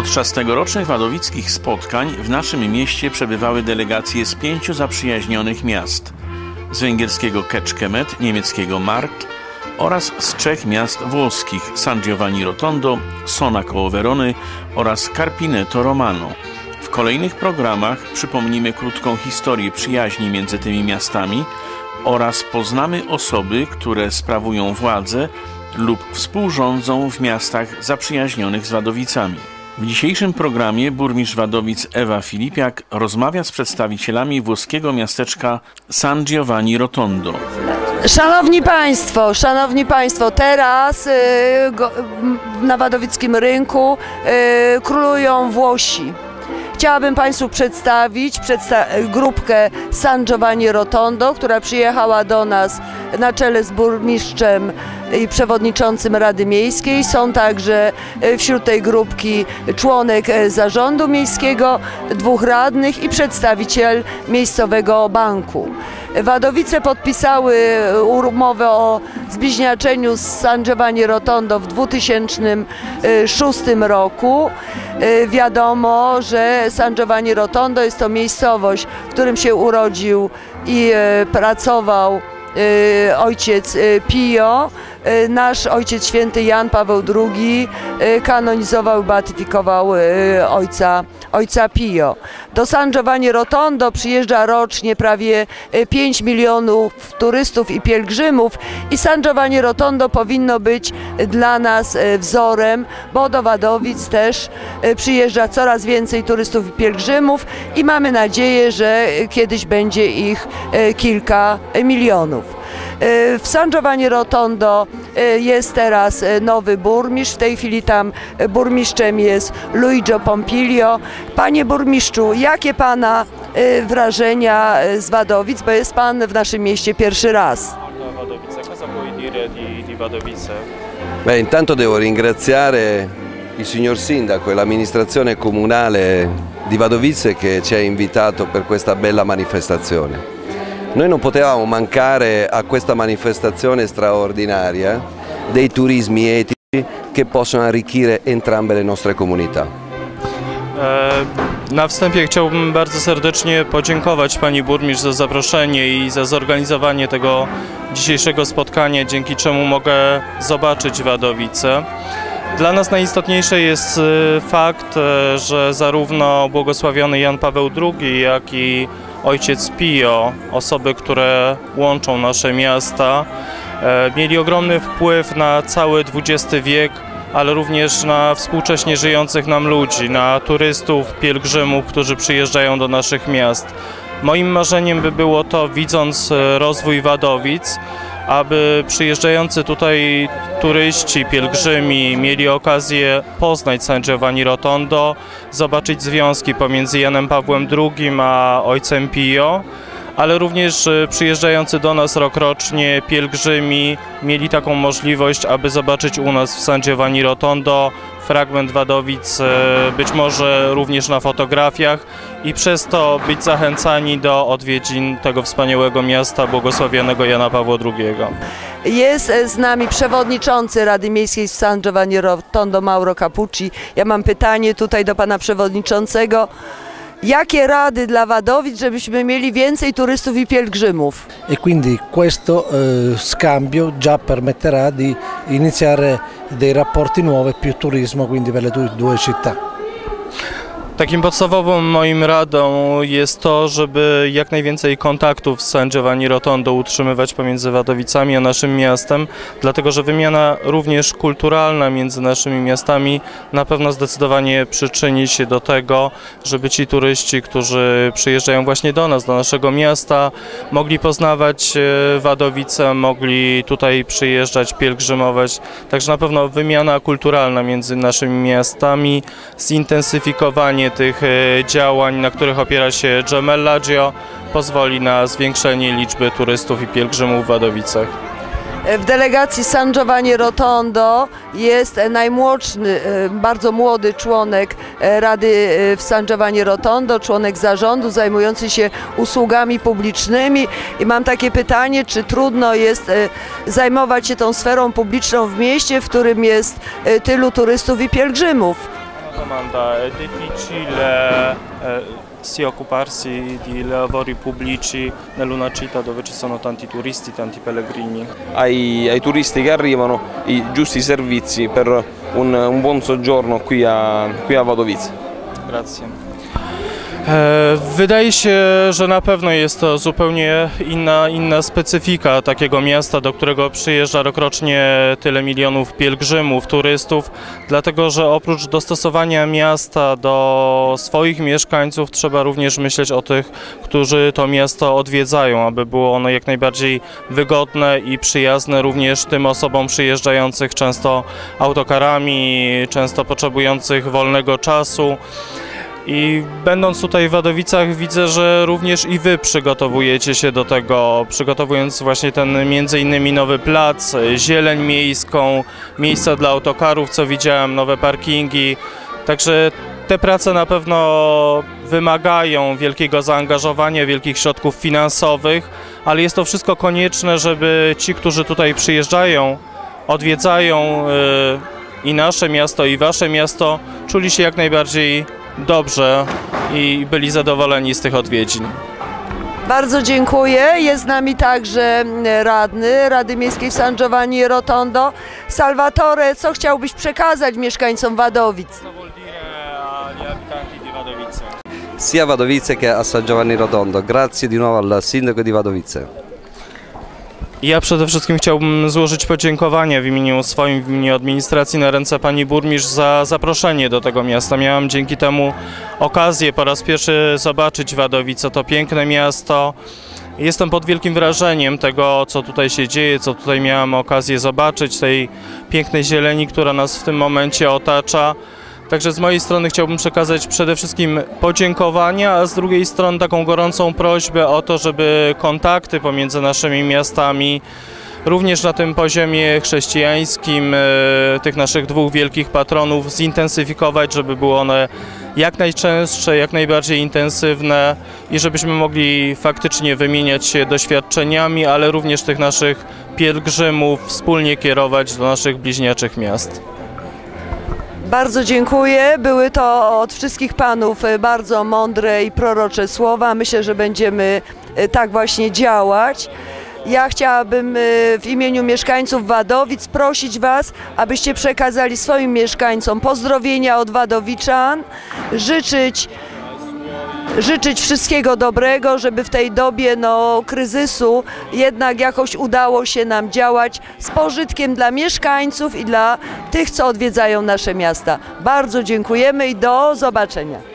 Podczas tegorocznych wadowickich spotkań w naszym mieście przebywały delegacje z 5 zaprzyjaźnionych miast: z węgierskiego Kecskemét, niemieckiego Markt oraz z 3 miast włoskich: San Giovanni Rotondo, Sona koło Werony oraz Carpineto Romano. W kolejnych programach przypomnimy krótką historię przyjaźni między tymi miastami oraz poznamy osoby, które sprawują władzę lub współrządzą w miastach zaprzyjaźnionych z Wadowicami. W dzisiejszym programie burmistrz Wadowic Ewa Filipiak rozmawia z przedstawicielami włoskiego miasteczka San Giovanni Rotondo. Szanowni Państwo, teraz na wadowickim rynku królują Włosi. Chciałabym Państwu przedstawić grupkę San Giovanni Rotondo, która przyjechała do nas na czele z burmistrzem i przewodniczącym Rady Miejskiej. Są także wśród tej grupki członek zarządu miejskiego, 2 radnych i przedstawiciel miejscowego banku. Wadowice podpisały umowę o zbliźniaczeniu z San Giovanni Rotondo w 2006 roku. Wiadomo, że San Giovanni Rotondo jest to miejscowość, w którym się urodził i pracował ojciec Pio. Nasz ojciec święty Jan Paweł II kanonizował i beatyfikował ojca Pio. Do San Giovanni Rotondo przyjeżdża rocznie prawie 5 milionów turystów i pielgrzymów i San Giovanni Rotondo powinno być dla nas wzorem, bo do Wadowic też przyjeżdża coraz więcej turystów i pielgrzymów i mamy nadzieję, że kiedyś będzie ich kilka milionów. W San Giovanni Rotondo jest teraz nowy burmistrz. W tej chwili tam burmistrzem jest Luigi Pompilio. Panie burmistrzu, jakie Pana wrażenia z Wadowic, bo jest Pan w naszym mieście pierwszy raz? Beh, intanto devo ringraziare il signor Sindaco e l'amministrazione comunale di Wadowice che ci ha invitato per questa bella manifestazione. Noi non potevamo mancare a questa manifestazione straordinaria dei turismi etici che possono arricchire entrambe le nostre comunità. Na wstępie chciałbym bardzo serdecznie podziękować Pani Burmistrz za zaproszenie i za zorganizowanie tego dzisiejszego spotkania, dzięki czemu mogę zobaczyć Wadowice. Dla nas najistotniejszy jest fakt, że zarówno błogosławiony Jan Paweł II, jak i ojciec Pio, osoby, które łączą nasze miasta, mieli ogromny wpływ na cały XX wiek, ale również na współcześnie żyjących nam ludzi, na turystów, pielgrzymów, którzy przyjeżdżają do naszych miast. Moim marzeniem by było to, widząc rozwój Wadowic, aby przyjeżdżający tutaj turyści, pielgrzymi mieli okazję poznać San Giovanni Rotondo, zobaczyć związki pomiędzy Janem Pawłem II a ojcem Pio, ale również przyjeżdżający do nas rokrocznie pielgrzymi mieli taką możliwość, aby zobaczyć u nas w San Giovanni Rotondo fragment Wadowic, być może również na fotografiach i przez to być zachęcani do odwiedzin tego wspaniałego miasta błogosławionego Jana Pawła II. Jest z nami przewodniczący Rady Miejskiej w San Giovanni Rotondo, Mauro Capucci. Ja mam pytanie tutaj do pana przewodniczącego. Jakie rady dla Wadowic, żebyśmy mieli więcej turystów i pielgrzymów? E quindi questo scambio già permetterà di iniziare dei rapporti nuovi, più turismo quindi per le due città. Takim podstawową moim radą jest to, żeby jak najwięcej kontaktów z San Giovanni Rotondo utrzymywać pomiędzy Wadowicami a naszym miastem, dlatego że wymiana również kulturalna między naszymi miastami na pewno zdecydowanie przyczyni się do tego, żeby ci turyści, którzy przyjeżdżają właśnie do nas, do naszego miasta, mogli poznawać Wadowice, mogli tutaj przyjeżdżać, pielgrzymować. Także na pewno wymiana kulturalna między naszymi miastami, zintensyfikowanie tych działań, na których opiera się Gemellaggio, pozwoli na zwiększenie liczby turystów i pielgrzymów w Wadowicach. W delegacji San Giovanni Rotondo jest najmłodszy, bardzo młody członek Rady w San Giovanni Rotondo, członek zarządu zajmujący się usługami publicznymi. I mam takie pytanie, czy trudno jest zajmować się tą sferą publiczną w mieście, w którym jest tylu turystów i pielgrzymów? Domanda, è difficile sia occuparsi di lavori pubblici nell'una città dove ci sono tanti turisti, tanti pellegrini? Ai turisti che arrivano i giusti servizi per un buon soggiorno qui a Wadowice. Grazie. Wydaje się, że na pewno jest to zupełnie inna specyfika takiego miasta, do którego przyjeżdża rokrocznie tyle milionów pielgrzymów, turystów, dlatego że oprócz dostosowania miasta do swoich mieszkańców trzeba również myśleć o tych, którzy to miasto odwiedzają, aby było ono jak najbardziej wygodne i przyjazne również tym osobom przyjeżdżających często autokarami, często potrzebujących wolnego czasu. I będąc tutaj w Wadowicach widzę, że również i Wy przygotowujecie się do tego, przygotowując właśnie ten między innymi nowy plac, zieleń miejską, miejsca dla autokarów, co widziałem, nowe parkingi. Także te prace na pewno wymagają wielkiego zaangażowania, wielkich środków finansowych, ale jest to wszystko konieczne, żeby ci, którzy tutaj przyjeżdżają, odwiedzają i nasze miasto, i Wasze miasto, czuli się jak najbardziej dobrze i byli zadowoleni z tych odwiedzin. Bardzo dziękuję. Jest z nami także radny Rady Miejskiej w San Giovanni Rotondo. Salvatore, co chciałbyś przekazać mieszkańcom Wadowic? Sia a Wadowice che a San Giovanni Rotondo. Grazie di nuovo al sindaco di Wadowice. Ja przede wszystkim chciałbym złożyć podziękowania w imieniu swoim, w imieniu administracji na ręce pani burmistrz za zaproszenie do tego miasta. Miałam dzięki temu okazję po raz pierwszy zobaczyć Wadowice, to piękne miasto. Jestem pod wielkim wrażeniem tego, co tutaj się dzieje, co tutaj miałam okazję zobaczyć, tej pięknej zieleni, która nas w tym momencie otacza. Także z mojej strony chciałbym przekazać przede wszystkim podziękowania, a z drugiej strony taką gorącą prośbę o to, żeby kontakty pomiędzy naszymi miastami, również na tym poziomie chrześcijańskim, tych naszych dwóch wielkich patronów zintensyfikować, żeby były one jak najczęstsze, jak najbardziej intensywne i żebyśmy mogli faktycznie wymieniać się doświadczeniami, ale również tych naszych pielgrzymów wspólnie kierować do naszych bliźniaczych miast. Bardzo dziękuję. Były to od wszystkich panów bardzo mądre i prorocze słowa. Myślę, że będziemy tak właśnie działać. Ja chciałabym w imieniu mieszkańców Wadowic prosić Was, abyście przekazali swoim mieszkańcom pozdrowienia od wadowiczan, życzyć wszystkiego dobrego, żeby w tej dobie kryzysu jednak jakoś udało się nam działać z pożytkiem dla mieszkańców i dla tych, co odwiedzają nasze miasta. Bardzo dziękujemy i do zobaczenia.